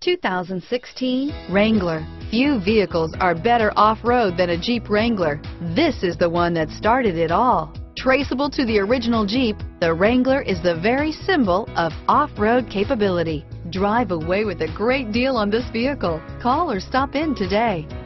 2016 Wrangler. Few vehicles are better off-road than a Jeep Wrangler. This is the one that started it all. Traceable to the original Jeep, the Wrangler is the very symbol of off-road capability. Drive away with a great deal on this vehicle. Call or stop in today.